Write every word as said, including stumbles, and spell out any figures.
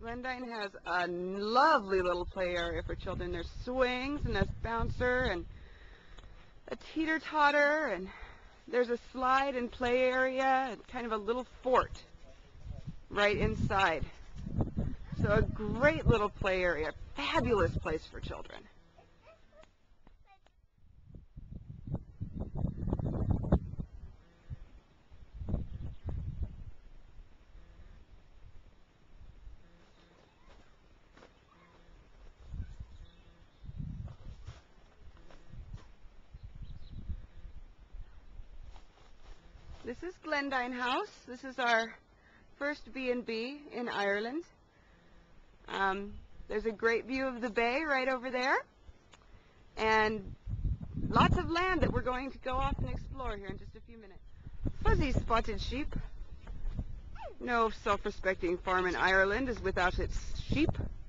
Glendyne has a lovely little play area for children. There's swings and a bouncer and a teeter-totter, and there's a slide and play area and kind of a little fort right inside. So a great little play area, fabulous place for children. This is Glendyne House. This is our first B and B in Ireland. Um, there's a great view of the bay right over there, and lots of land that we're going to go off and explore here in just a few minutes. Fuzzy spotted sheep. No self-respecting farm in Ireland is without its sheep.